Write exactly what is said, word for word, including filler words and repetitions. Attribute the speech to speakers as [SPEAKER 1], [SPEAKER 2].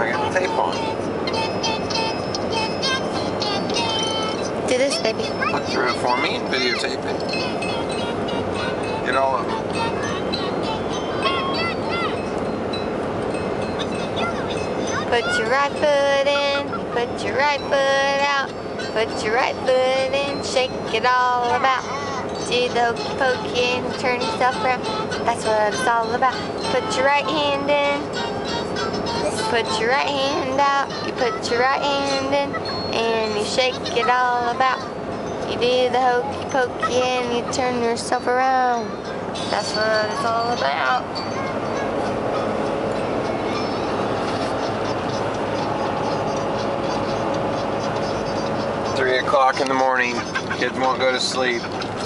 [SPEAKER 1] I got the tape on.
[SPEAKER 2] Do this, baby.
[SPEAKER 1] Look through it for me and videotape it. Get all of them.
[SPEAKER 2] Put your right foot in, put your right foot out. Put your right foot in, shake it all about. Do the hokey pokey and turn yourself around. That's what it's all about. Put your right hand in, put your right hand out. You put your right hand in and you shake it all about. You do the hokey pokey and you turn yourself around. That's what it's all about.
[SPEAKER 1] Three o'clock in the morning. Kids won't go to sleep.